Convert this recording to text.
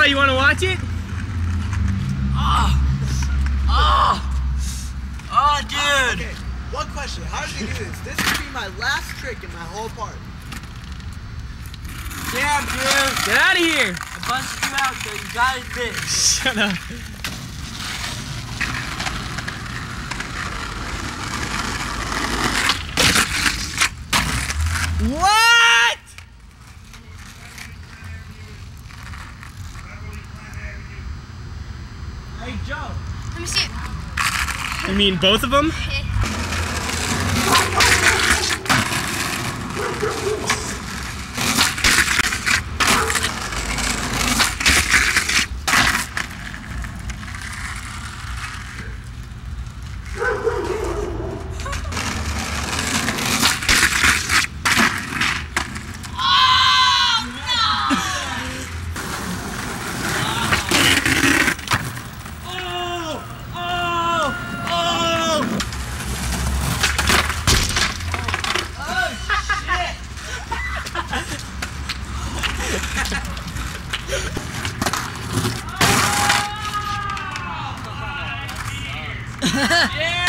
you want to watch it? Oh, dude! Okay, one question. How does he do this? This would be my last trick in my whole part. Damn, dude! Get out of here! I busted you out, so you got it fixed. Shut up. What? Hey, Joe. Let me see it. You mean both of them? Yeah!